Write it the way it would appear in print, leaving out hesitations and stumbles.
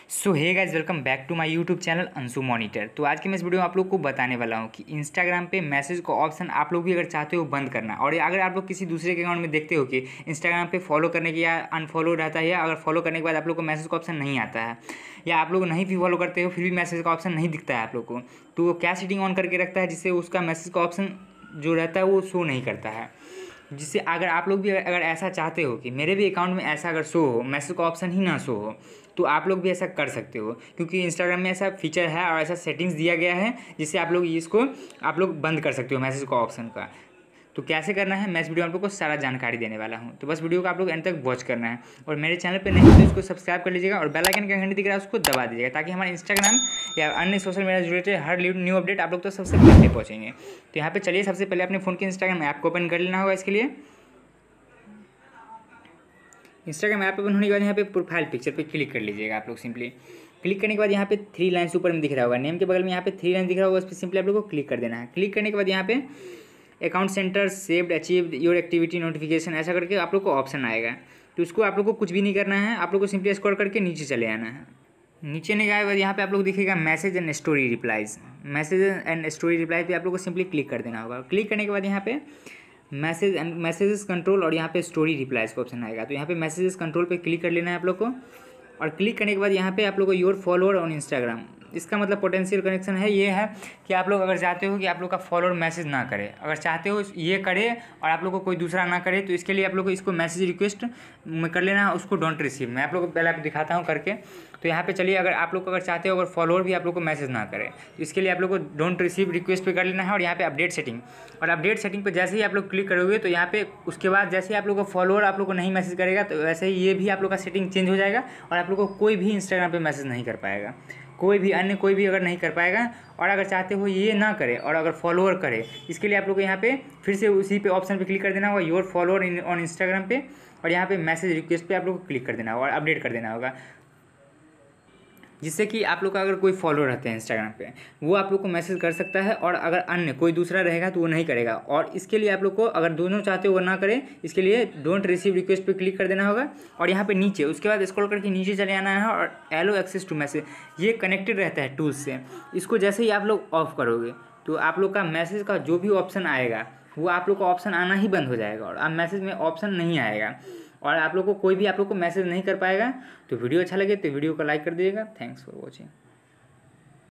So hey guys, welcome back to my YouTube channel Anshu monitor. तो आज की मैं इस वीडियो में आप लोग को बताने वाला हूँ कि इंस्टाग्राम पे मैसेज का ऑप्शन आप लोग भी अगर चाहते हो बंद करना, और अगर आप लोग किसी दूसरे के अकाउंट में देखते हो कि इंस्टाग्राम पे फॉलो करने के या अनफॉलो रहता है, या अगर फॉलो करने के बाद आप लोग को मैसेज का ऑप्शन नहीं आता है, या आप लोग नहीं भी फॉलो करते हो फिर भी मैसेज का ऑप्शन नहीं दिखता है आप लोग को, तो वो क्या सेटिंग ऑन करके रखता है जिससे उसका मैसेज का ऑप्शन जो रहता है वो शो नहीं करता है। जिससे अगर आप लोग भी अगर ऐसा चाहते हो कि मेरे भी अकाउंट में ऐसा अगर शो हो, मैसेज का ऑप्शन ही ना शो हो, तो आप लोग भी ऐसा कर सकते हो, क्योंकि इंस्टाग्राम में ऐसा फीचर है और ऐसा सेटिंग्स दिया गया है जिससे आप लोग इसको आप लोग बंद कर सकते हो मैसेज का ऑप्शन का। तो कैसे करना है मैं इस वीडियो में आप लोग को सारा जानकारी देने वाला हूँ, तो बस वीडियो को आप लोग एंड तक वॉच करना है। और मेरे चैनल पे नहीं हो तो इसको सब्सक्राइब कर लीजिएगा और बेल आइकन का घंटी दिख रहा है उसको दबा दीजिएगा, ताकि हमारे इंस्टाग्राम या अन्य सोशल मीडिया से रिलेटेड हर न्यू अपडेट आप लोग तो सबसे पहले पहुँचेंगे। तो यहाँ पे चलिए सबसे पहले अपने फ़ोन के इंस्टाग्राम ऐप को ओपन कर लेना होगा। इसके लिए इंस्टाग्राम ऐप ओपन होने के बाद यहाँ पे प्रोफाइल पिक्चर पे क्लिक कर लीजिएगा आप लोग। सिंपली क्लिक करने के बाद यहाँ पे 3 लाइन्स ऊपर में दिख रहा होगा, नेम के बगल में यहाँ पे 3 लाइन दिख रहा होगा, उस पर सिंपली आप लोग को क्लिक कर देना है। क्लिक करने के बाद यहाँ पे account centre saved achieved your activity notification ऐसा करके आप लोग को ऑप्शन आएगा। तो उसको आप लोग को कुछ भी नहीं करना है, आप लोग को सिंपली स्क्रॉल करके नीचे चले आना है। नीचे नहीं गए बाद यहाँ पे आप लोग दिखेगा message and story replies. Message and story reply पे आप लोग को सिंपली क्लिक कर देना होगा। क्लिक करने के बाद यहाँ पे मैसेज एंड मैसेजेस कंट्रोल और यहाँ पे स्टोरी रिप्लाइज का ऑप्शन आएगा। तो यहाँ पे मैसेजेस कंट्रोल पे क्लिक कर लेना है आप लोग को। और क्लिक करने के बाद यहाँ पे आप लोग को योर फॉलोअर ऑन इंस्टाग्राम, इसका मतलब पोटेंशियल कनेक्शन है, ये है कि आप लोग अगर चाहते हो कि आप लोग का फॉलोअर मैसेज ना करे, अगर चाहते हो ये करे और आप लोग को कोई दूसरा ना करे, तो इसके लिए आप लोग को इसको मैसेज रिक्वेस्ट में कर लेना है, उसको डोंट रिसीव। मैं आप लोग को पहले आप दिखाता हूँ करके। तो यहाँ पे चलिए, अगर आप लोग को अगर चाहते हो अगर फॉलोअर भी आप लोग को मैसेज ना करे, तो इसके लिए आप लोग को डोंट रिसीव रिक्वेस्ट पे कर लेना है। और यहाँ पे अपडेट सेटिंग, और अपडेट सेटिंग पे जैसे ही आप लोग क्लिक करोगे तो यहाँ पे उसके बाद जैसे ही आप लोग को फॉलोअर आप लोग को नहीं मैसेज करेगा, तो वैसे ही ये भी आप लोग का सेटिंग चेंज हो जाएगा और आप लोग को कोई भी इंस्टाग्राम पे मैसेज नहीं कर पाएगा, कोई भी अन्य कोई भी अगर नहीं कर पाएगा। और अगर चाहते हो ये ना करे और अगर फॉलोअर करे, इसके लिए आप लोग को यहाँ पे फिर से उसी पे ऑप्शन पे क्लिक कर देना होगा, योर फॉलोअर ऑन इंस्टाग्राम पे, और यहाँ पे मैसेज रिक्वेस्ट पे आप लोग को क्लिक कर देना होगा और अपडेट कर देना होगा, जिससे कि आप लोग का अगर कोई फॉलोअर रहते हैं इंस्टाग्राम पे, वो आप लोग को मैसेज कर सकता है, और अगर अन्य कोई दूसरा रहेगा तो वो नहीं करेगा। और इसके लिए आप लोग को अगर दोनों चाहते हो वो ना करें, इसके लिए डोंट रिसीव रिक्वेस्ट पे क्लिक कर देना होगा। और यहाँ पे नीचे उसके बाद स्क्रॉल करके नीचे चले आना है, और एलो एक्सेस टू मैसेज ये कनेक्टेड रहता है टूल्स से। इसको जैसे ही आप लोग ऑफ करोगे तो आप लोग का मैसेज का जो भी ऑप्शन आएगा वो आप लोग का ऑप्शन आना ही बंद हो जाएगा, और अब मैसेज में ऑप्शन नहीं आएगा, और आप लोग को कोई भी आप लोग को मैसेज नहीं कर पाएगा। तो वीडियो अच्छा लगे तो वीडियो को लाइक कर दीजिएगा। Thanks for watching.